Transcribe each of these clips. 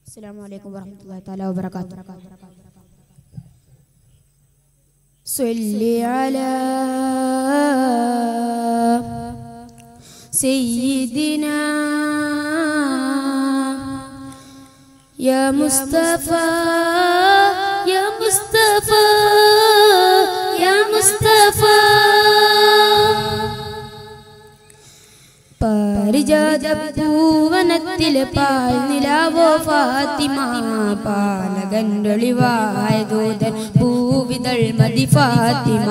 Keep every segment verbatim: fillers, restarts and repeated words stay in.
السلام عليكم ورحمة الله تعالى وبركاته. صل على سيدنا يا مصطفى يا مصطفى يا مصطفى പാരിജാതപ്പൂവനത്തിലെ പാൽനിലാവോ ഫാത്തിമ പാലകണ്ടൊളിവായ ദൂതൻ പൂവിതൾ മതി ഫാത്തിമ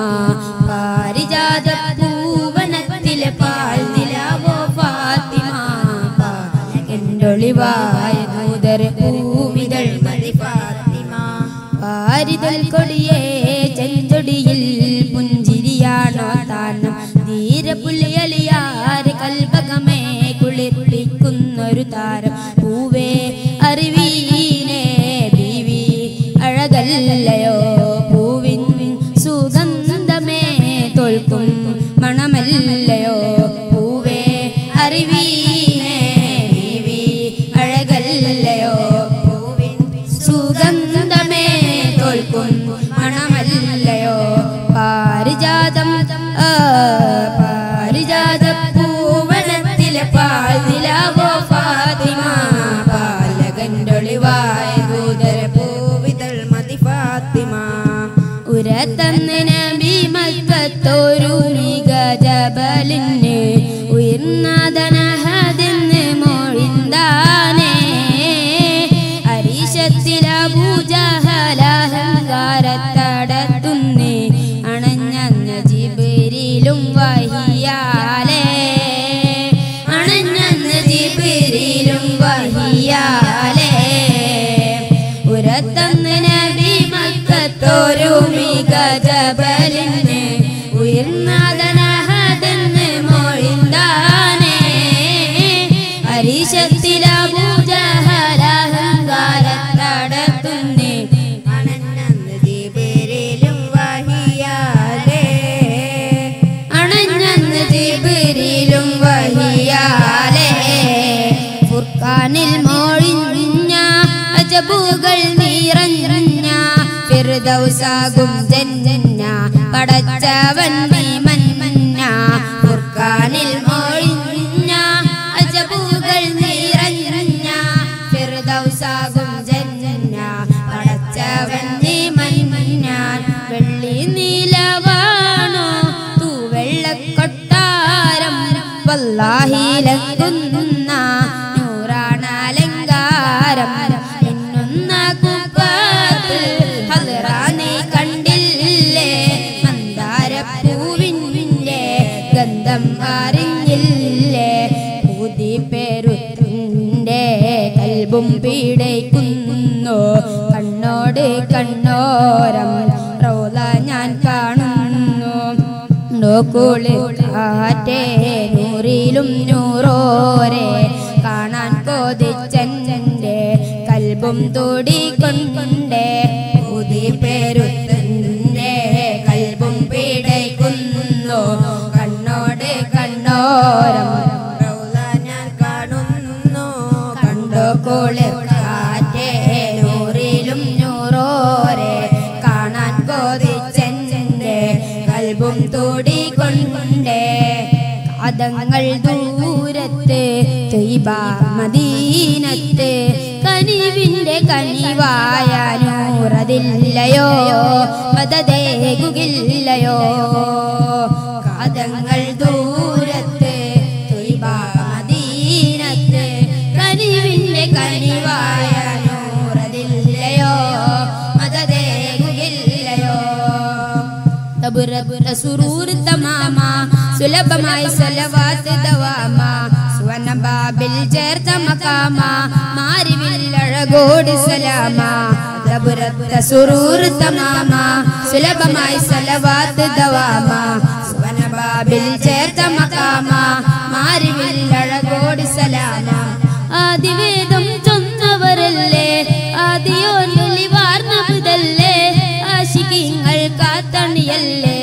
പാരിജാതപ്പൂവനത്തിലെ പാൽനിലാവോ ഫാത്തിമ പാലകണ്ടൊളിവായ ദൂതൻ പൂവിതൾ മതി ഫാത്തിമ പാരിതൽ കൊടിയേ ചെഞ്ചൊടിയിൽ പുഞ്ചിരിയാണോ താനം ധീരപുലിയലിയാർ കൽപകമേ കുളിർപ്പിക്കുന്നൊരു താരം പൂവേ അറിവീനേ ബീവി അഴകല്ലയോ പൂവിൻ സുഗന്ധമേ തോൽക്കും മണമല്ലയോ പൂവേ അറിവീനേ ബീവി അഴകല്ലയോ പൂവിൻ സുഗന്ധമേ തോൽക്കും മണമല്ലയോ പാരിജാതം പാരിജാതപ്പൂവനത്തിലെ പാൽനിലാവോ ഫാത്തിമ പാലകണ്ടൊളിവായ ദൂതർ പൂവിതൾ മതി ഫാത്തിമ ഉരത്തന്ന് നബി മക്കത്തൊരു മികജബലിന് ഉയർന്നതനഹദെന്ന് മൊഴിന്താനേ അരീശത്തിൽ അബൂജഹലഹങ്കാരത്തടത്തുന്നേ അണഞ്ഞന്ന് ജിബ്രീലും വഹിയാലേ അണഞ്ഞന്ന് ജിബ്രീലും വഹിയാലേ ഉരത്തന്ന് നബി മക്കത്തൊരു മികജബലിന് ഉയർന്നതനഹദെന്ന് മൊഴിന്താനേ അരീശത്തിൽ അബൂജഹലഹങ്കാരത്തടത്തുന്നേ അണഞ്ഞന്ന് ജിബ്രീലും വഹിയാലേ അണഞ്ഞന്ന് ജിബ്രീലും വഹിയാലേ ഫുർഖാനിൽ മൊഴിഞ്ഞ അജബുകൾ നിറഞ്ഞ ഫിർദൗസാകും ജന്ന പടച്ചവൻ മന്ന ഫുർഖാനിൽ മൊഴിഞ്ഞ അജബുകൾ നിറഞ്ഞ ഫിർദൗസാകും ജന്ന പടച്ചവൻ മന്ന വെള്ളി നീലവാണോ തൂവെള്ളക്കൊട്ടാരം വല്ലാഹി ലകുന്ന നൂറാണലങ്കാരം എന്നൊന്ന കുപ്പത്തിൽ ഹദ്റാനെ കണ്ടില്ലേ മന്ദാരപ്പൂവിൻ്റെ ഗന്ധം അറിഞ്ഞില്ലേ പൂതി പേരുത്തിൻ്റെ കൽബും പീഡയ്ക്കുന്നു കണ്ണോട് കണ്ണോരം റൗള ഞാൻ കാണുന്നു നോക്കുളിക്കാറ്റേ നൂറിലും നൂറോരെ കാണാൻ കൊതിച്ചെൻ്റെ കൽബും തോടിക്കൊണ്ടേ പുതി പേരുത്തൻ്റെ കൽബും പീഡയ്ക്കുന്നു കണ്ണോട് കണ്ണോരം റൗള ഞാൻ കാണുന്നു കണ്ടോ കുളിർക്കാറ്റേ നൂറിലും നൂറോരെ കാണാൻ കൊതിച്ചെൻ്റെ കൽബും തോടിക്കൊണ്ടേ കാതങ്ങൾ ദൂരത്ത് ത്വയ്ബ മദീനത്ത് കനിവിൻ്റെ കനിവായ നൂറതില്ലയോ മദദേകുകില്ലയോ കാതങ്ങൾ ദൂരത്ത് ത്വയ്ബ മദീനത്ത് കനിവിൻ്റെ കനിവായ നൂറതില്ലയോ മദദേകുകില്ലയോ തബുറബുറ സുറൂർ തമാമ സുലഭമായി സലവാത്ത് ദവാമ സുവന ബാബിൽ ചേർത്ത മകാമ മാരിവില്ലഴകോട് സലാമ തബുറത്ത സുറൂർ തമാമ സുലഭമായി സലവാത്ത് ദവാമ സുവന ബാബിൽ ചേർത്ത മകാമ മാരിവില്ലഴകോട് സലാമ ആദിവേദം ചൊന്നവരല്ലേ ആദിയോർവാർന്നതല്ലേ ആശികിങ്ങൾ കാത്തണിയല്ലേ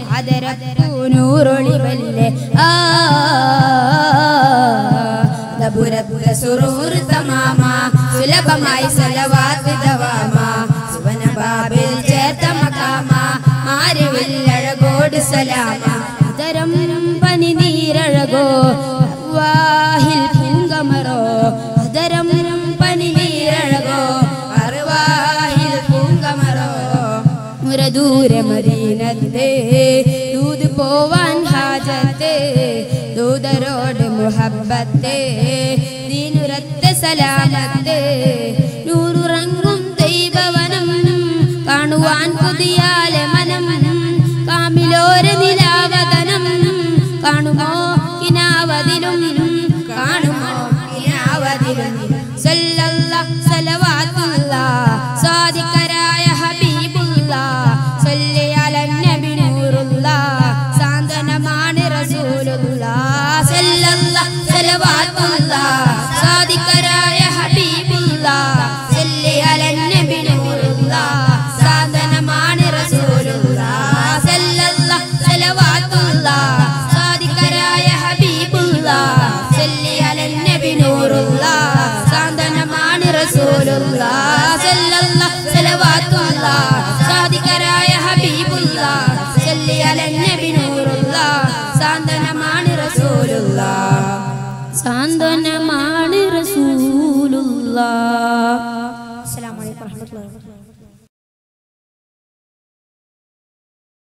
ആദരപ്പൂനൂറൊളിവല്ലേ ആ ദബുരത്ത സുറൂർ തമാമ സുലഭമായി സലവാത്ത് ദവാമ സുവന ബാബിൽ ചേർത്ത മകാമ ആരിവില്ലഴകോട് സലാമ ഉദരം പനി നീരഴകോ വാഹിൽ പൂങ്കമറോ ഉദരം പനി നീരഴകോ അർവാഹിൽ പൂങ്കമറോ മുരദൂര മദീനത്തെ ദൂത് പോവാൻ ഹാജത്തെ ദൂതരോട് മുഹബ്ബത്തെ ദീനുരത്തെ സലാമത്തെ നൂറുറങ്ങും ദൈവവനം കാണുവാൻ പുതിയാലെ മനം കാമിലോര നിലാവതനം കാണുമോ കിനാവതിലും കാണുമോ കിനാവതിലും സല്ലല്ലാഹു സലവാത്തുല്ലാഹ് സാദിഖരായ ഹബീബുല്ലാഹ് സല്ലി അലൻ നബി നൂറുല്ലാഹ് സാന്ത്വനമാണ് റസൂലുല്ലാഹ് സല്ലല്ലാഹു സലവാത്തുല്ലാഹ് സാദിഖരായ ഹബീബുല്ലാഹ് സല്ലി അലൻ നബി നൂറുല്ലാഹ് സാന്ത്വനമാണ് റസൂലുല്ലാഹ് സല്ലല്ലാഹു സലവാത്തുല്ലാഹ് സാദിഖരായ ഹബീബുല്ലാഹ് സല്ലി അലൻ നബി നൂറുല്ലാഹ് സാന്ത്വനമാണ് റസൂലുല്ലാഹ് സല്ലല്ലാഹു സലവാത്തുല്ലാഹ് സാദിഖരായ ഹബീബുല്ലാഹ് സല്ലി അലൻ നബി നൂറുല്ലാഹ് സാന്ത്വനമാണ് റസൂലുല്ലാഹ് സാന്ത്വനമാണ് റസൂലുല്ലാഹ്. അസ്സലാമു അലൈക്കും വറഹ്മത്തുള്ളാഹി വബറകാതുഹു.